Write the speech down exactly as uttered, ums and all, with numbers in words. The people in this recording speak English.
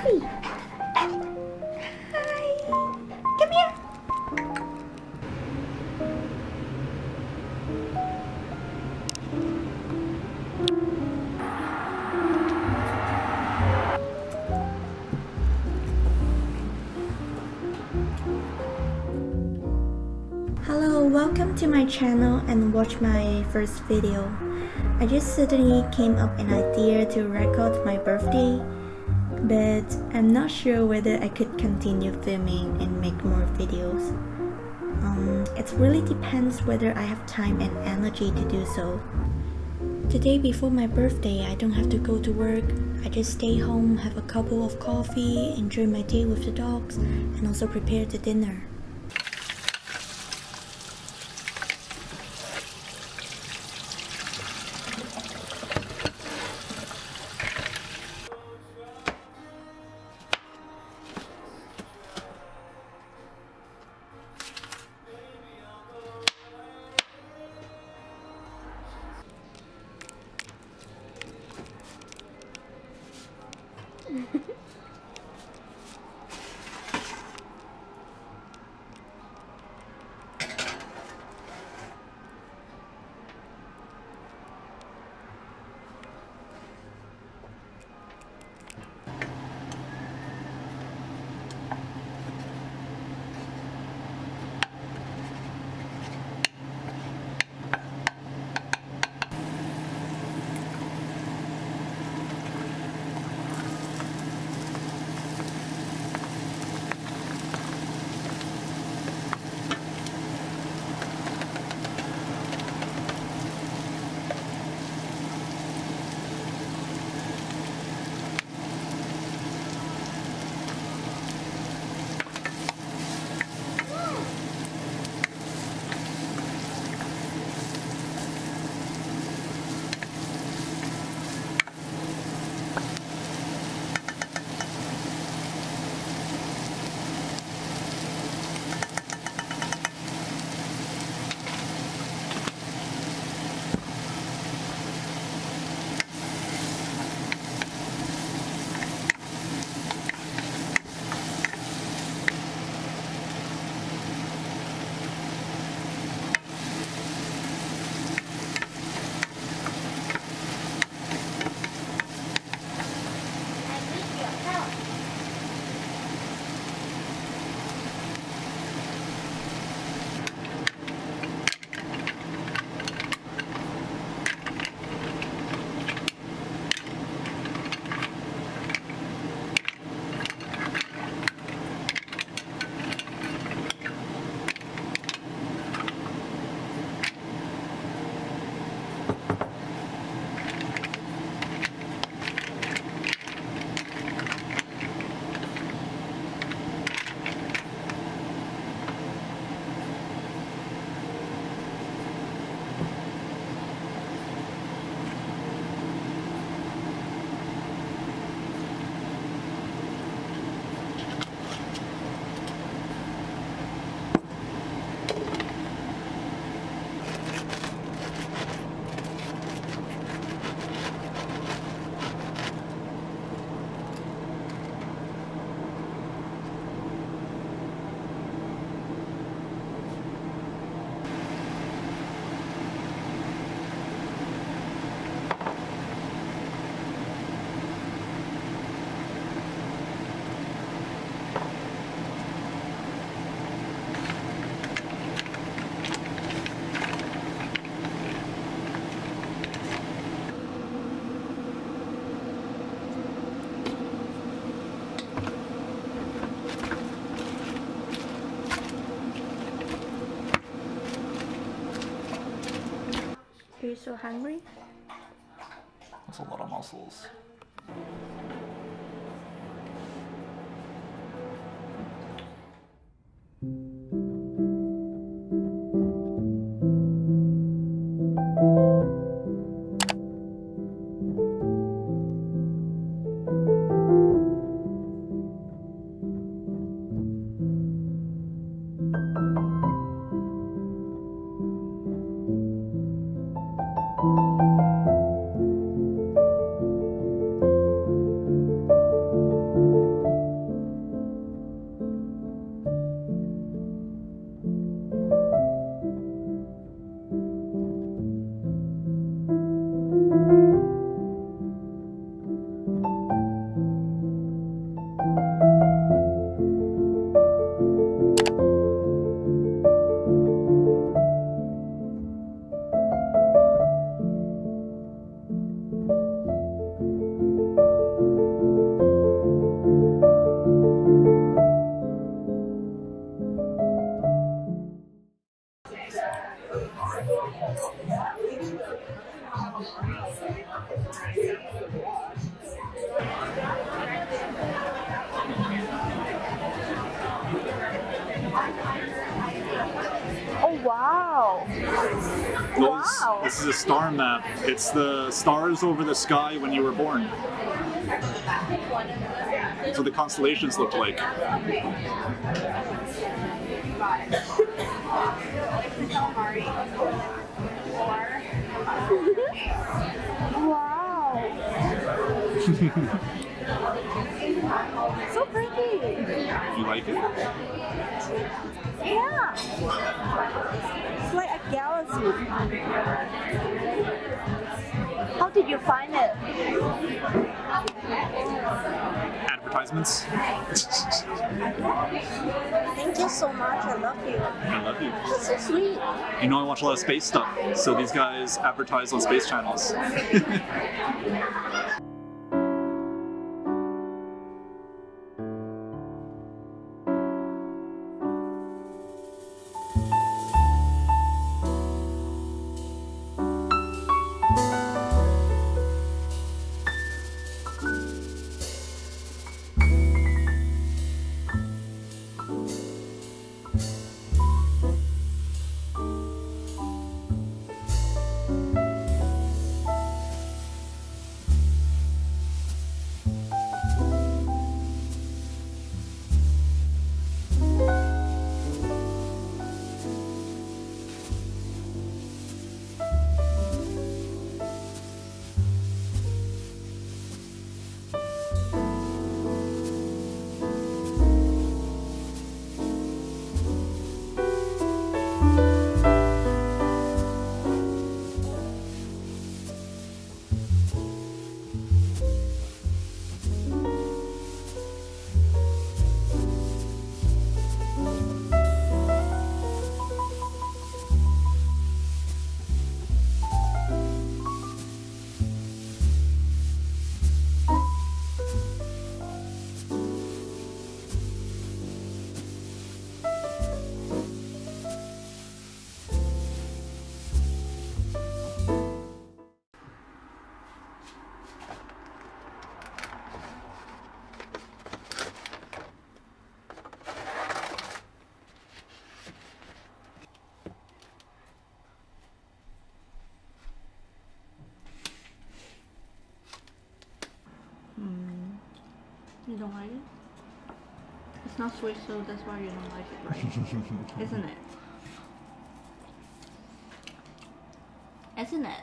Hi! Hi! Come here! Hello, welcome to my channel and watch my first video. I just suddenly came up an idea to record my birthday, but I'm not sure whether I could continue filming and make more videos. Um, it really depends whether I have time and energy to do so. Today before my birthday, I don't have to go to work. I just stay home, have a cup of coffee, enjoy my day with the dogs, and also prepare the dinner. Are you so hungry? That's a lot of mussels. Those, Wow. This is a star map. It's the stars over the sky when you were born. That's what the constellations look like. Wow. So pretty. You like it? Yeah. It's like a galaxy. How did you find it? Advertisements. Thank you so much. I love you. I love you. That's so sweet. You know I watch a lot of space stuff, so these guys advertise on space channels. You don't like it? It's not sweet, so that's why you don't like it, right? Isn't it? Isn't it?